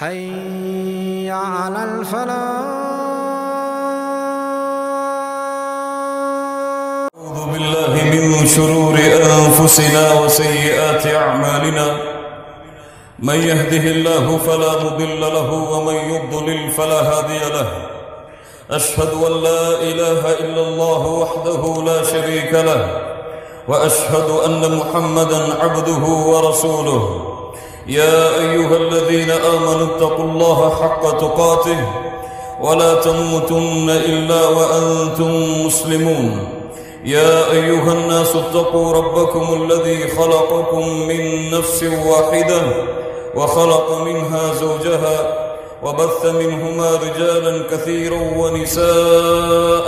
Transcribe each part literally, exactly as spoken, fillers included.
حي على الفلاح. أعوذ بالله من شرور أنفسنا وسيئات أعمالنا، من يهده الله فلا مضل له ومن يضلل فلا هادي له. أشهد أن لا إله إلا الله وحده لا شريك له، وأشهد أن محمدا عبده ورسوله. يا أيها الذين آمنوا اتقوا الله حق تقاته ولا تموتن إلا وأنتم مسلمون. يا أيها الناس اتقوا ربكم الذي خلقكم من نفس واحدة وخلق منها زوجها وبث منهما رجالا كثيرا ونساء،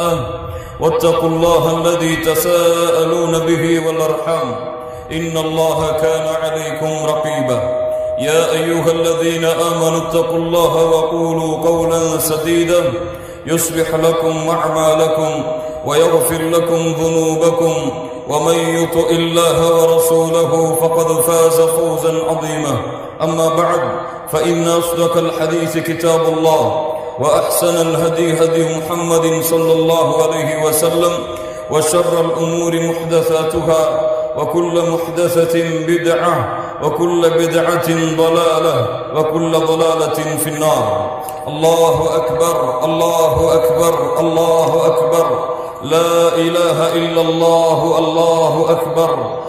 واتقوا الله الذي تساءلون به والأرحام، إن الله كان عليكم رقيبا. يا أيها الذين آمنوا اتقوا الله وقولوا قولا سديدا يصلح لكم أعمالكم ويغفر لكم ذنوبكم، ومن يطع الله ورسوله فقد فاز فوزا عظيما. أما بعد، فإن أصدق الحديث كتاب الله، وأحسن الهدي هدي محمد صلى الله عليه وسلم، وشر الأمور محدثاتها، وكل محدثة بدعة، وكل بدعة ضلالة، وكل ضلالة في النار. الله أكبر الله أكبر الله أكبر، لا إله إلا الله، الله أكبر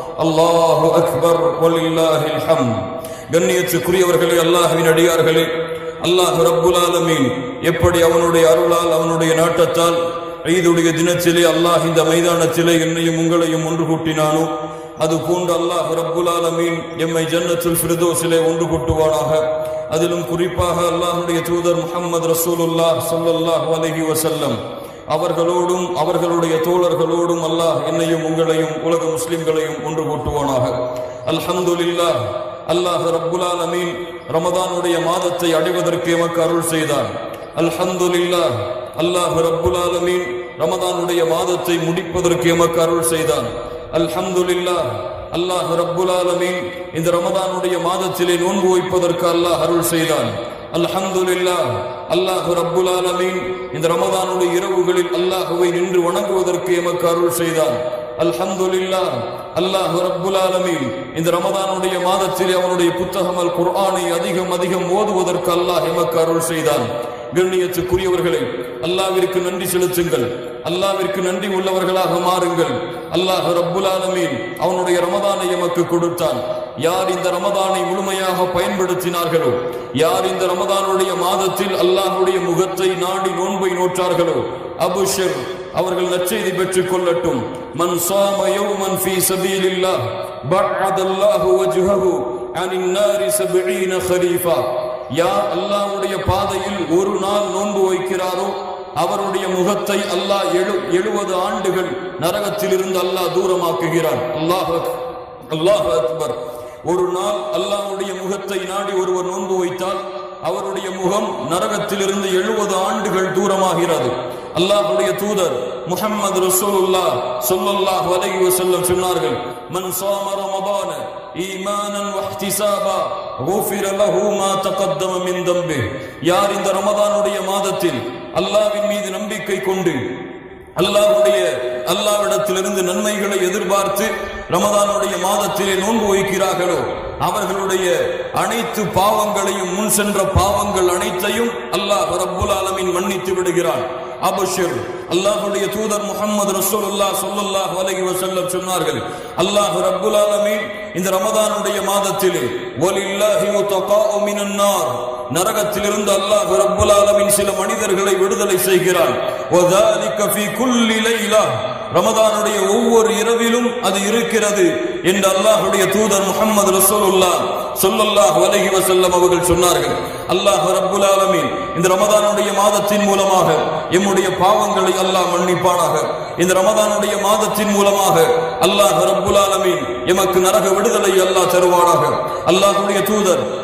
الله أكبر ولله الحمد. கண்ணியத்துக்குரியவர்களே, அல்லாஹ்வின் அடியார்களே, அல்லாஹ் ரப்புல் ஆலமீன் எப்படி அவனுடைய அருளால் அவனுடைய நாட்டத்தால் ஈதுடைய தினத்திலே அல்லாஹ் இந்த மைதானத்திலே என்னையும் உங்களையும் ஒன்று கூட்டினானோ, அது போன்று அல்லாஹ் ரப்புல் ஆலமீன் எம்மை ஜன்னத்துல் ஃபிர்தௌஸிலே ஒன்று கூட்டுவானாக. அதிலும் குறிப்பாக அல்லாஹ்வுடைய தூதர் முஹம்மது ரசூலுல்லாஹ் ஸல்லல்லாஹு அலைஹி வஸல்லம் அவர்களோடும் அவர்களுடைய தோழர்களோடும் அல்லாஹ் என்னையும் உங்களையும் உலக முஸ்லிம்களையும் ஒன்று கூட்டுவானாக. அல்ஹம்துலில்லாஹ், அல்லாஹ் ரப்புல் ஆலமீன் ரமதானுடைய மாதத்தை அடைவதற்கு எமக்கு அருள் செய்தான். அல்ஹம்துலில்லாஹ், அல்லாஹ் ரப்புல் ஆலமீன் ரமதானுடைய மாதத்தை முடிப்பதற்கு எமக்கு அருள் செய்தான். அல்ஹம்துலில்லாஹ், அல்லாஹ் ரப்புல் ஆலமீன் இந்த ரமதானுடைய மாதத்திலே நோன்பு வைப்பதற்கு அல்லாஹ் அருள் செய்தான். அல்ஹம்துலில்லாஹ், அல்லாஹ் ரப்புல் ஆலமீன் இந்த ரமதானுடைய இரவுகளில் அல்லாஹ்வை நின்று வணங்குவதற்கு எமக்கு அருள் செய்தான். அல்ஹம்துலில்லாஹ், அல்லாஹ் ரப்புல் ஆலமீன் இந்த ரமதானுடைய மாதத்திலே அவனுடைய புத்தகம் அல் குர்ஆனை அதிகம் அதிகம் ஓதுவதற்கு அல்லாஹ் எமக்கு அருள் செய்தான். கண்ணியத்துக்குரியவர்களே, அல்லாஹ்விற்கு நன்றி செலுத்துங்கள், அல்லாஹ்விற்கு நன்றி உள்ளவர்களாக மாறுங்கள். அல்லாஹ் ரப்புல் ஆலமீன் அவனுடைய ரமதானை எமக்கு கொடுத்தான். யார் இந்த ரமதானை முழுமையாக பயன்படுத்தினார்களோ, யார் இந்த ரமதானுடைய மாதத்தில் அல்லாஹ்வுடைய முகத்தை நாடி நோன்பை நோற்றார்களோ, அபுஷர், அவர்கள் நற்செய்தி பெற்றுக் கொள்ளட்டும். மன் ஸாம யௌமன் ஃபீ ஸபீலில்லாஹ் பஅதல்லாஹு வஜ்ஹஹு அனின் நாரி சபீன கலீஃபா. யார் அல்லாஹ்வுடைய பாதையில் ஒரு நாள் நோன்பு வைக்கிறாரோ, அவருடைய முகத்தை அல்லாஹ் எழுபது ஆண்டுகள் நரகத்தில் இருந்து அல்லாஹ் தூரமாக்குகிறான். அல்லாஹ் அல்லாஹ் அக்பர். ஒரு நாள் அல்லாஹ்வுடைய முகத்தை நாடி ஒருவர் நோன்பு வைத்தால் அவருடைய முகம் நரகத்திலிருந்து எழுபது ஆண்டுகள் தூரமாகிறது. அல்லாஹ்வுடைய தூதர் முஹம்மது ரசூலுல்லாஹ் ஸல்லல்லாஹு அலைஹி வஸல்லம் சொன்னார்கள், மன் ஸாம ரமதான ஈமானன் வஹ்திசாபா குஃபிர லஹு மா தகத்தம மின் தம்பி. யார் இந்த ரமதானுடைய மாதத்தில் அல்லாஹ்வின் மீது நம்பிக்கை கொண்டு அல்லாஹ்வுடைய அல்லாஹ்விடத்திலிருந்து நன்மைகளை எதிர்பார்த்து ரமதானுடைய மாதத்திலே நோன்பு வைக்கிறார்களோ, அவர்களுடைய அனைத்து பாவங்களையும், முன் சென்ற பாவங்கள் அனைத்தையும் அல்லாஹ் ரப்புல் ஆலமீன் மன்னித்து விடுகிறான். அபஷர், அல்லாஹ்வுடைய தூதர் முஹம்மது ரசூலுல்லாஹ் ஸல்லல்லாஹு அலைஹி வஸல்லம் சொன்னார்கள், அல்லாஹ் ரப்புல் ஆலமீன் இந்த ரமதானுடைய மாதத்திலே வலில்லாஹி உத்தகாஉ மினன் நார், நரகத்திலிருந்து அல்லாஹ் ரப்புல் ஆலமீன் சில மனிதர்களை விடுதலை செய்கிறான். வஸாலிக ஃபீ குல்லி லைலா, ரமதானுடைய ஒவ்வொரு இரவிலும் அது இருக்கிறது என்று அல்லாஹ்வுடைய தூதர் முஹம்மது ரசூலுல்லாஹ் ஸல்லல்லாஹு அலைஹி வஸல்லம் அவர்கள் சொன்னார்கள். அல்லாஹ் ரப்புல் ஆலமீன் இந்த ரமதானுடைய மாதத்தின் மூலமாக எம்முடைய பாவங்களை அல்லாஹ் மன்னிப்பானாக. இந்த ரமதானுடைய மாதத்தின் மூலமாக அல்லாஹ் ரப்புல் ஆலமீன் எமக்கு நரக விடுதலை அல்லாஹ் தருவானாக. அல்லாஹ்வுடைய தூதர்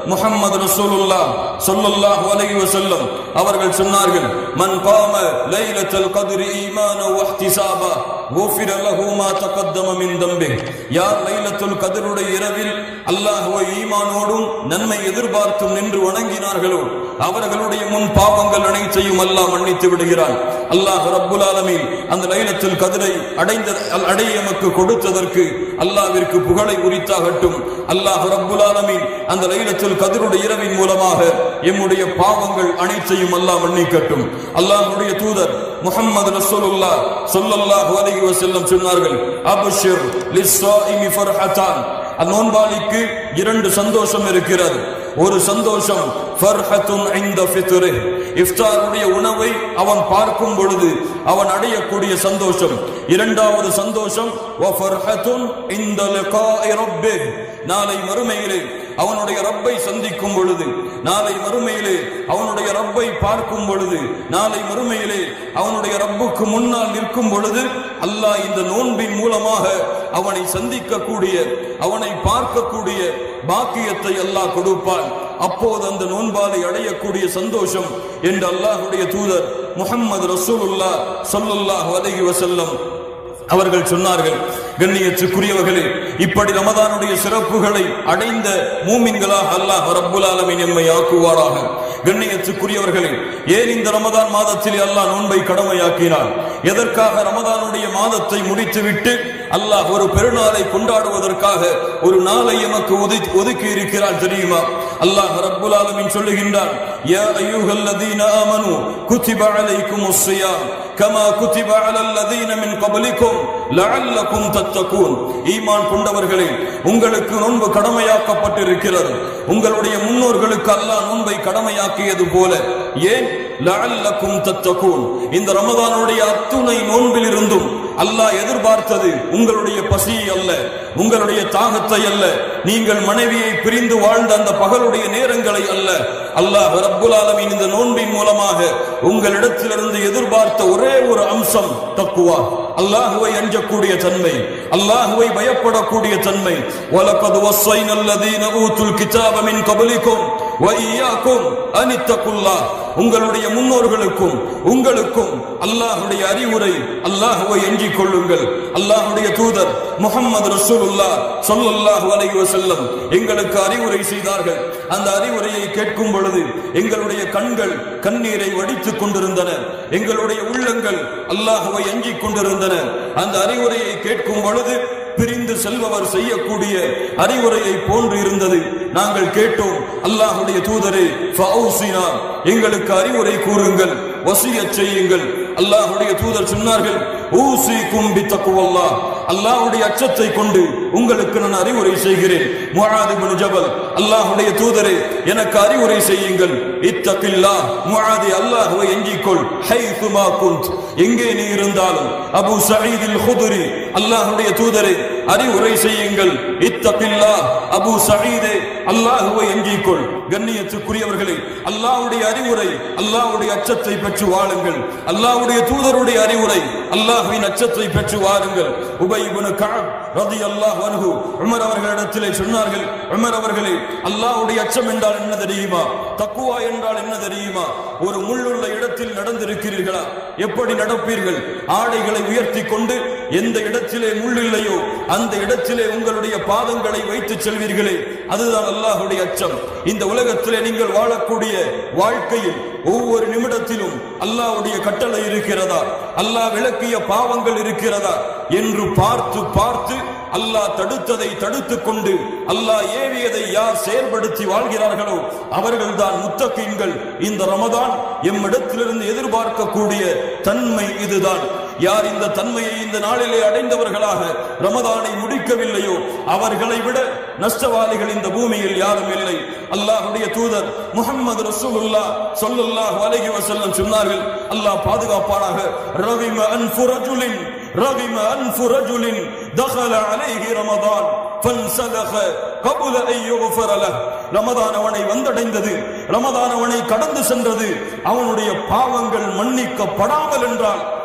முஹம்மது ரசூலுல்லாஹ் ஸல்லல்லாஹு அலைஹி வஸல்லம் அவர்கள் சொன்னார்கள், மன் காம லைலத்துல் கத்ரி ஈமானன் வ இஹ்திசாபா குஃபிர லஹு மா தகத்தம மின் தம்பிஹ். யார் லைலத்துல் கத்ருடைய இரவில் அல்லாஹ்வை ஈமானோடும் நன்மை எதிர்பார்த்தும் நின்று வணங்கினார்களோ அவர்களுடைய முன் பாவங்கள் அனைத்தையும் அல்லாஹ் மன்னித்து விடுகிறான். அல்லாஹ் ரப்புல் ஆலமீன் அந்த லைலத்துல் கத்ரை அடைந்த அடைய எமக்கு கொடுத்ததற்கு அல்லாஹ்விற்கு புகழை உரித்தாகட்டும். அல்லாஹ் ரப்புல் ஆலமீன் அந்த லைலத்துல் கத்ருடைய இரவின் மூலமாக எம்முடைய பாவங்கள் அனைத்தையும் அல்லாஹ் மன்னிக்கட்டும். அல்லாஹ்வுடைய தூதர் முஹம்மது ரசூலுல்லாஹ் ஸல்லல்லாஹு அலைஹி வஸல்லம் சொன்னார்கள், அப்ஷிர் லிஸ்ஸாயிமி ஃபர்ஹதான். நோன்பாளிக்கு இரண்டு சந்தோஷம் இருக்கிறது. ஒரு சந்தோஷம் ஃபர்ஹத்துன் இன்த ஃபித்ரிஹ், இஃப்தாருடைய உணவை அவன் பார்க்கும் பொழுது அவன் அடையக்கூடிய சந்தோஷம். இரண்டாவது சந்தோஷம் வ ஃபர்ஹத்துன் இன்த லிகாஇ ரப்பிஹ், நாளை மறுமையிலே அவனுடைய ரப்பை சந்திக்கும் பொழுது, நாளை மறுமையிலே அவனுடைய ரப்பை பார்க்கும் பொழுது, நாளை மறுமையிலே அவனுடைய ரப்புக்கு முன்னால் நிற்கும் பொழுது அல்லாஹ் இந்த நோன்பின் மூலமாக அவனை சந்திக்கக்கூடிய, அவனை பார்க்கக்கூடிய பாக்கியத்தை அல்லாஹ் கொடுப்பான். அப்போது அந்த நோன்பாலை அடையக்கூடிய சந்தோஷம் என்று அல்லாஹ்வுடைய தூதர் முஹம்மது ரசூலுல்லாஹ் ஸல்லல்லாஹு அலைஹி வஸல்லம் அவர்கள் சொன்னார்கள். கண்ணியத்துக்குரியவர்களே, இப்படி ரமதானுடைய சிறப்புகளை அடைந்த மூமின்களாக அல்லாஹ் ரப்புல் ஆலமீன் எம்மை ஆக்குவாராக. கண்ணியத்துக்குரியவர்களே, ஏன் இந்த ரமதான் மாதத்தில் அல்லாஹ் நோன்பை கடமையாக்கினார்? எதற்காக ரமதானுடைய மாதத்தை முடித்துவிட்டு அல்லாஹ் ஒரு பெருநாளை கொண்டாடுவதற்காக ஒரு நாளை எமக்கு ஒதுக்கி இருக்கிறார் தெரியுமா? அல்லாஹ் ரப்புல் ஆலமீன் சொல்லுகின்றார், யா அய்யுஹல்லதீன ஆமனூ குதிப அலைக்குமுஸ் ஸியாம் கமா குதிப அலல்லதீன மின் கப்லிக்கும் லஅல்லகும் தத்தகூன். ஈமான் கொண்டவர்களே, உங்களுக்கு நோன்பு கடமையாக்கப்பட்டிருக்கிறது. உங்களுடைய முன்னோர்களுக்கு அல்லாஹ் நோன்பை கடமையாக்கியது போல. ஏன்? லஅல்லகும் தத்தகூன். இந்த ரமதானுடைய அத்துணை நோன்பில் இருந்தும் அல்லாஹ் எதிர்பார்த்தது உங்களுடைய பசியை அல்ல, உங்களுடைய தாகத்தை அல்ல, நீங்கள் மனைவியை பிரிந்து வாழ்ந்த அந்த பகலுடைய நேரங்களை அல்ல. அல்லாஹ் ரப்புல் ஆலமீன் இந்த நோன்பின் மூலமாக உங்களிடத்திலிருந்து எதிர்பார்த்த ஒரே ஒரு அம்சம் தக்வா, அல்லாஹ்வை அஞ்சக்கூடிய தன்மை, அல்லாஹ்வை பயப்படக்கூடிய தன்மை. வலகத் வஸ்ஸைனல் லதீன ஊதுல் கிதாப மின் கப்லிக்கும் வ இய்யாக்கும் அனித்தகுல்லாஹ். உங்களுடைய முன்னோர்களுக்கும் உங்களுக்கும் அல்லாஹ்வுடைய அறிவுரை, அல்லாஹ்வை அஞ்சிக் கொள்ளுங்கள். அல்லாஹ்வுடைய தூதர் முஹம்மது ரசூலுல்லாஹ் ஸல்லல்லாஹு அலைஹி வஸல்லம் எங்களுக்கு அறிவுரை செய்தார்கள். அந்த அறிவுரையை கேட்கும் பொழுது எங்களுடைய கண்கள் கண்ணீரை வடித்துக் கொண்டிருந்தன, எங்களுடைய உள்ளங்கள் அல்லாஹ்வை அஞ்சிக் கொண்டிருந்தன. அந்த அறிவுரையை கேட்கும் பொழுது பிரிந்து செல்பவர் செய்யக்கூடிய அறிவுரையை போன்று இருந்தது. நாங்கள் கேட்டோம், அல்லாஹ்வுடைய தூதரே ஃபௌசினா, எங்களுக்கு அறிவுரை கூறுங்கள், வசியத் செய்யுங்கள். அல்லாஹ்வுடைய தூதர் சொன்னார்கள், ஊசிக்கும் பித்தக்வல்லாஹ், அல்லாஹ்வுடைய அச்சத்தை கொண்டு உங்களுக்கு நான் அறிவுரை செய்கிறேன். முஆத் இப்னு ஜபல், அல்லாஹ்வுடைய தூதரே எனக்கு அறிவுரை செய்யுங்கள். இத்தகில்லாஹ், முஆத் அல்லாஹ்வை அஞ்சிக்கொள். ஹைதுமா குன்த், எங்கே நீ இருந்தாலும். அபூ சயீத் அல் குத்ரி, அல்லாஹ்வுடைய தூதரே அறிவுரை செய்யுங்கள். இத்தகில்லாஹ், அபூ சயீதே அல்லாஹ்வை அஞ்சிக்கொள். கண்ணியத்துக்குரியவர்களே, அல்லாஹ்வுடைய அறிவுரை, அல்லாஹ்வுடைய அச்சத்தை பெற்று வாழுங்கள். அல்லாஹ்வுடைய தூதருடைய அறிவுரை, அல்லாஹ்வின் அச்சத்தை பெற்று வாழுங்கள். உபை இப்னு கஅப் ரலியல்லாஹு அன்ஹு உமர் அவர்களிடத்திலே சொன்னார்கள், உமர் அவர்களே, அல்லாஹ்வுடைய அச்சம் என்றால் என்ன தெரியுமா? தக்வா என்றால் என்ன தெரியுமா? ஒரு முள்ளுள்ள இடத்தில் நடந்திருக்கிறீர்களா? எப்படி நடப்பீர்கள்? ஆடைகளை உயர்த்தி கொண்டு எந்த இடத்திலே முள் இல்லையோ அந்த இடத்திலே உங்களுடைய பாதங்களை வைத்து செல்வீர்களே, அதுதான் அல்லாஹ்வுடைய அச்சம். இந்த உலகத்திலே நீங்கள் வாழக்கூடிய வாழ்க்கையில் ஒவ்வொரு நிமிடத்திலும் அல்லாஹ்வுடைய கட்டளை இருக்கிறதா, அல்லாஹ் விலக்கிய பாவங்கள் இருக்கிறதா என்று பார்த்து பார்த்து அல்லாஹ் தடுத்ததை தடுத்துக் கொண்டு அல்லாஹ் ஏவியதை யார் செயல்படுத்தி வாழ்கிறார்களோ அவர்கள்தான் முத்தகீன்கள். இந்த ரமதான் எம்மிடத்திலிருந்து எதிர்பார்க்கக்கூடிய தன்மை இதுதான். யார் இந்த தன்மையை இந்த நாளிலே அடைந்தவர்களாக ரமதானை முடிக்கவில்லையோ அவர்களை விட நஷ்டவாளிகள் இந்த பூமியில் யாரும் இல்லை. அல்லாஹ்வுடைய தூதர் முஹம்மது ரசூலுல்லாஹ் ஸல்லல்லாஹு அலைஹி வஸல்லம் சொன்னார்கள், அல்லாஹ் பாதுகாப்பானாக, ரகிம அன்ஃபு ரஜுலின் ரகிம அன்ஃபு ரஜுலின் தഖல அலைஹி ரமதான் ஃபன்ஸலக கபுல அன் யுக்ஃபர லஹ். ரமதான் அவனை வந்தடைந்தது, ரமதான் அவனை கடந்து சென்றது, அவனுடைய பாவங்கள் மன்னிக்கப்படாமல் என்றால்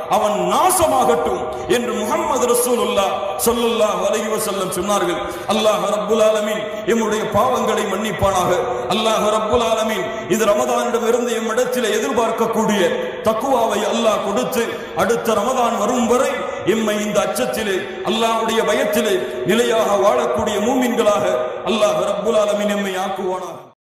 அவன் நாசமாகட்டும் என்று முஹம்மது ரசூலுல்லாஹ் ஸல்லல்லாஹு அலைஹி வஸல்லம் சொன்னார்கள். அல்லாஹ் ரப்புல் ஆலமீன் எம்முடைய பாவங்களை மன்னிப்பானாக. அல்லாஹ் ரப்புல் ஆலமீன் இது ரமதானிடம் இருந்து எம்மிடத்தில் எதிர்பார்க்கக்கூடிய தக்வாவை அல்லாஹ் கொடுத்து அடுத்த ரமதான் வரும் வரை எம்மை இந்த அச்சத்திலே அல்லாஹ்வுடைய பயத்திலே நிலையாக வாழக்கூடிய மூமின்களாக அல்லாஹ் ரப்புல் ஆலமீன் எம்மை ஆக்குவானாக.